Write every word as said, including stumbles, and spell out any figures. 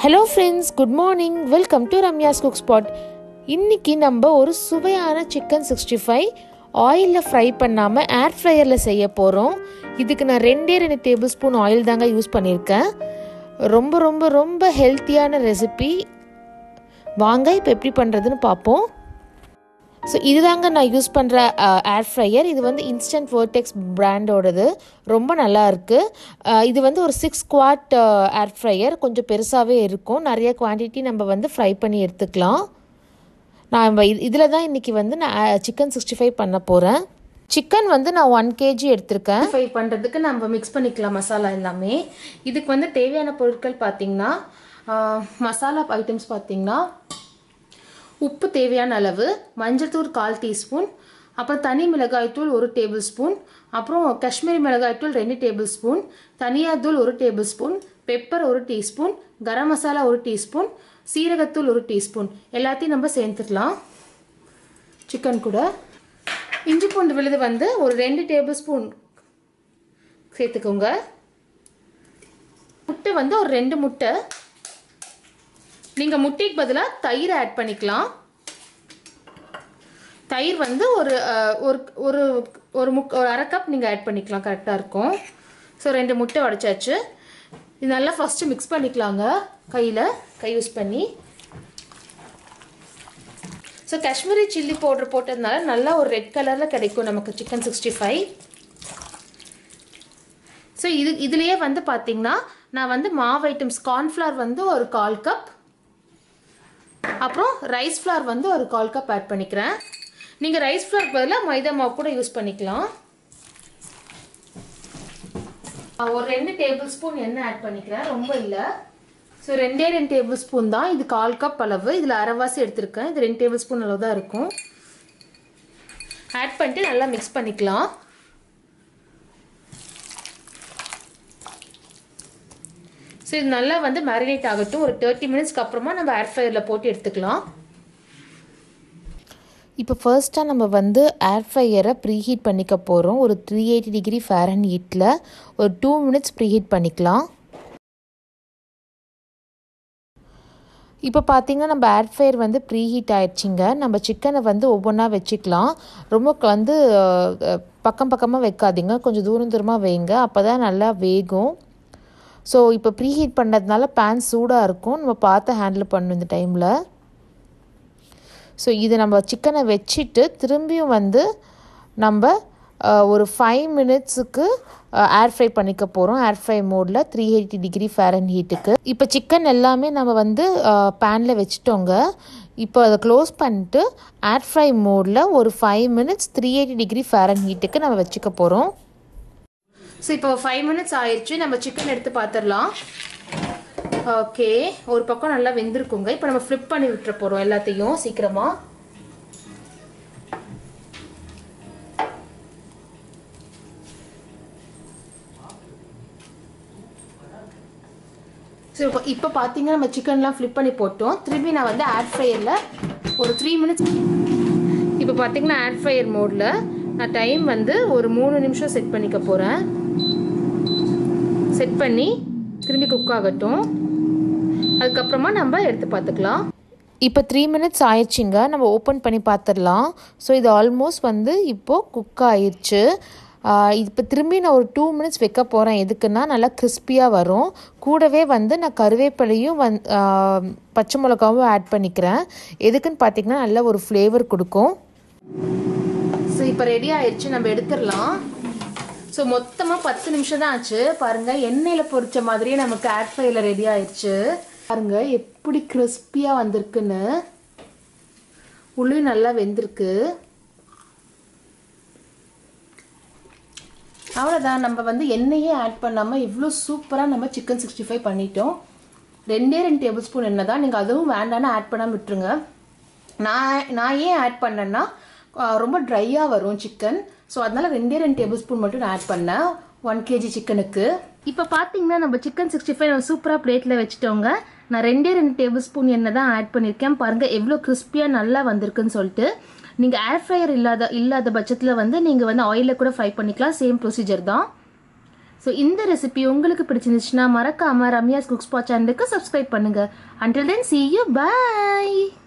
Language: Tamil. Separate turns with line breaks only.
Hello friends, good morning. Welcome to Ramya's Cookspot. இன்னைக்கு நம்ம ஒரு சுவையான சிக்கன் சிக்ஸ்டி ஃபைவ் ஆயிலில் ஃப்ரை பண்ணாமல் ஏர் ஃப்ரையரில் செய்ய போகிறோம். இதுக்கு நான் ரெண்டே ரெண்டு டேபிள் ஸ்பூன் ஆயில் தாங்க யூஸ் பண்ணியிருக்கேன். ரொம்ப ரொம்ப ரொம்ப ஹெல்த்தியான ரெசிபி. வாங்க இப்போ எப்படி பண்ணுறதுன்னு பார்ப்போம். ஸோ இதுதாங்க நான் யூஸ் பண்ணுற ஏர் ஃப்ரையர். இது வந்து இன்ஸ்டன்ட் வேர்டெக்ஸ் பிராண்டோடது. ரொம்ப நல்லா இருக்குது. இது வந்து ஒரு சிக்ஸ் குவாட் ஏர் ஃப்ரையர். கொஞ்சம் பெருசாகவே இருக்கும். நிறைய குவான்டிட்டி நம்ம வந்து ஃப்ரை பண்ணி எடுத்துக்கலாம். நான் இதில் தான் இன்றைக்கி வந்து நான் சிக்கன் சிக்ஸ்டி ஃபைவ் பண்ண போகிறேன். சிக்கன் வந்து நான் ஒன் கேஜி எடுத்திருக்கேன். ஃப்ரை பண்ணுறதுக்கு நம்ம மிக்ஸ் பண்ணிக்கலாம் மசாலா எல்லாமே. இதுக்கு வந்து தேவையான பொருட்கள் பார்த்திங்கன்னா, மசாலா ஐட்டம்ஸ் பார்த்திங்கன்னா, உப்பு தேவையான அளவு, மஞ்சள் தூள் கால் டீஸ்பூன், அப்புறம் தனி மிளகாய்த்தூள் ஒரு டேபிள் ஸ்பூன், அப்புறம் காஷ்மீரி மிளகாய்த்தூள் ரெண்டு டேபிள் ஸ்பூன், தனியாத்தூள் ஒரு டேபிள் ஸ்பூன், பெப்பர் ஒரு டீஸ்பூன், கரம் மசாலா ஒரு டீஸ்பூன், சீரகத்தூள் ஒரு டீஸ்பூன். எல்லாத்தையும் நம்ம சேர்த்துக்கலாம். சிக்கன் கூட இஞ்சி பூண்டு விழுது வந்து ஒரு ரெண்டு டேபிள் ஸ்பூன் சேர்த்துக்கோங்க. முட்டை வந்து ஒரு ரெண்டு முட்டை. நீங்கள் முட்டைக்கு பதிலாக தயிர் ஆட் பண்ணிக்கலாம். தயிர் வந்து ஒரு ஒரு ஒரு ஒரு முக் ஒரு அரை கப் நீங்கள் ஆட் பண்ணிக்கலாம், கரெக்டாக இருக்கும். ஸோ ரெண்டு முட்டை உடைச்சாச்சு. இது நல்லா ஃபஸ்ட்டு மிக்ஸ் பண்ணிக்கலாங்க கையில், கை யூஸ் பண்ணி. ஸோ காஷ்மீரி சில்லி பவுடர் போட்டதுனால நல்லா ஒரு ரெட் கலரில் கிடைக்கும் நமக்கு சிக்கன் சிக்ஸ்டி ஃபைவ். ஸோ இது இதுலேயே வந்து பார்த்திங்கன்னா, நான் வந்து மாவு ஐட்டம்ஸ் கார்ன்ஃப்ளவர் வந்து ஒரு கால் கப், அப்புறம் ரைஸ் ஃப்ளார் வந்து ஒரு கால் கப் ஆட் பண்ணிக்கிறேன். நீங்கள் ரைஸ் ஃப்ளார் பதிலாக மைதா மாவு கூட யூஸ் பண்ணிக்கலாம். ஒரு ரெண்டு டேபிள் ஸ்பூன் எண்ணெய் ஆட் பண்ணிக்கிறேன், ரொம்ப இல்லை. ஸோ ரெண்டே ரெண்டு டேபிள் ஸ்பூன் தான். இது கால் கப் அளவு. இதில் அரைவாசி எடுத்திருக்கேன். இது ரெண்டு டேபிள் ஸ்பூன் அளவு தான் இருக்கும். ஆட் பண்ணிட்டு நல்லா மிக்ஸ் பண்ணிக்கலாம். ஸோ இது நல்லா வந்து மேரினேட் ஆகட்டும். ஒரு தேர்ட்டி மினிட்ஸ்க்கு அப்புறமா நம்ம ஏர் ஃப்ரையரில் போட்டு எடுத்துக்கலாம். இப்போ ஃபர்ஸ்ட்டாக நம்ம வந்து ஏர் ஃப்ரையரை ப்ரீஹீட் பண்ணிக்க போகிறோம். ஒரு த்ரீ எயிட்டி டிகிரி ஃபேரன் ஹீட்டில் ஒரு டூ மினிட்ஸ் ப்ரீஹீட் பண்ணிக்கலாம். இப்போ பார்த்திங்கன்னா நம்ம ஏர் ஃப்ரையர் வந்து ப்ரீஹீட் ஆகிடுச்சிங்க. நம்ம சிக்கனை வந்து ஒவ்வொன்றா வச்சுக்கலாம். ரொம்ப வந்து பக்கம் பக்கமாக வைக்காதீங்க, கொஞ்சம் தூரம் தூரமாக வைங்க, அப்போ தான் நல்லா வேகும். ஸோ இப்போ ப்ரீஹீட் பண்ணதுனால பேன் சூடாக இருக்கும். நம்ம பார்த்து ஹேண்டில் பண்ணணும் இந்த டைமில். ஸோ இது நம்ம சிக்கனை வச்சுட்டு திரும்பியும் வந்து நம்ம ஒரு ஃபைவ் மினிட்ஸுக்கு ஏர் ஃப்ரை பண்ணிக்க போகிறோம். ஏர் ஃப்ரை மோடில் த்ரீ எயிட்டி டிகிரி ஃபேரன் ஹீட்டுக்கு. இப்போ சிக்கன் எல்லாமே நம்ம வந்து பேனில் வச்சுட்டோங்க. இப்போ அதை க்ளோஸ் பண்ணிட்டு ஏர் ஃப்ரை மோடில் ஒரு five minutes three eighty degree fahrenheit ஹீட்டுக்கு நம்ம வச்சுக்க போகிறோம். ஸோ இப்போ ஃபைவ் மினிட்ஸ் ஆயிடுச்சு. நம்ம சிக்கன் எடுத்து பார்த்துடலாம். ஓகே, ஒரு பக்கம் நல்லா வெந்திருக்குங்க. இப்போ நம்ம ஃப்ளிப் பண்ணி விட்டுற போகிறோம் எல்லாத்தையும் சீக்கிரமாக. ஸோ இப்போ இப்போ பார்த்தீங்கன்னா நம்ம சிக்கன்லாம் ஃப்ளிப் பண்ணி போட்டோம். திரும்பி நான் வந்து ஏர் ஃப்ரையரில் ஒரு த்ரீ மினிட்ஸ் இப்போ பார்த்தீங்கன்னா ஏர் ஃப்ரையர் மோடில் நான் டைம் வந்து ஒரு மூணு நிமிஷம் செட் பண்ணிக்க போகிறேன். செட் பண்ணி திரும்பி குக் ஆகட்டும். அதுக்கப்புறமா நம்ம எடுத்து பார்த்துக்கலாம். இப்போ த்ரீ மினிட்ஸ் ஆயிடுச்சுங்க. நம்ம ஓப்பன் பண்ணி பார்த்துடலாம். ஸோ இது ஆல்மோஸ்ட் வந்து இப்போது குக் ஆயிடுச்சு. இப்போ திரும்பி நான் ஒரு டூ மினிட்ஸ் வைக்க போகிறேன். எதுக்குன்னா நல்லா கிறிஸ்பியாக வரும். கூடவே வந்து நான் கருவேப்பிலையும் வந் பச்சை மிளகாவும் ஆட் பண்ணிக்கிறேன். எதுக்குன்னு பார்த்திங்கன்னா நல்ல ஒரு ஃப்ளேவர் கொடுக்கும். ஸோ இப்போ ரெடி ஆயிடுச்சு, நம்ம எடுத்துடலாம். ஸோ மொத்தமாக பத்து நிமிஷம் தான் ஆச்சு. பாருங்கள், எண்ணெயில் பொரிச்ச மாதிரியே நமக்கு ஏர் ஃப்ரையரில் ரெடி ஆயிடுச்சு. பாருங்கள் எப்படி கிறிஸ்பியாக வந்திருக்குன்னு. உள்ளே நல்லா வெந்திருக்கு. அவ்வளோதான், நம்ம வந்து எண்ணெயே ஆட் பண்ணாமல் இவ்வளோ சூப்பராக நம்ம சிக்கன் சிக்ஸ்டி ஃபைவ் பண்ணிட்டோம். ரெண்டே ரெண்டு டேபிள் ஸ்பூன் எண்ணெய் தான். நீங்கள் அதுவும் வேண்டான்னு ஆட் பண்ணாமல் விட்டுருங்க. நான் நான் ஏன் ஆட் பண்ணேன்னா ரொம்ப ட்ரையாக வரும் சிக்கன். ஸோ அதனால் ரெண்டே ரெண்டு டேபிள் ஸ்பூன் மட்டும் நான் ஆட் பண்ணேன் ஒன் கேஜி சிக்கனுக்கு. இப்போ பார்த்தீங்கன்னா நம்ம சிக்கன் சிக்ஸ்டி ஃபைவ் நம்ம சூப்பராக பிளேட்டில் வச்சுட்டோங்க. நான் ரெண்டே ரெண்டு டேபிள் ஸ்பூன் எண்ணெய் தான் ஆட் பண்ணியிருக்கேன். பாருங்கள் எவ்வளோ கிறிஸ்பியாக நல்லா வந்திருக்குன்னு சொல்லிட்டு. நீங்கள் ஏர் ஃப்ரையர் இல்லாத இல்லாத பட்சத்தில் வந்து நீங்கள் வந்து ஆயிலில் கூட ஃப்ரை பண்ணிக்கலாம். சேம் ப்ரொசீஜர் தான். ஸோ இந்த ரெசிபி உங்களுக்கு பிடிச்சிருந்துச்சுன்னா மறக்காமல் ரம்யாஸ் குக்ஸ்பாட் சேனலுக்கு சப்ஸ்கிரைப் பண்ணுங்கள். Until then, see you. Bye.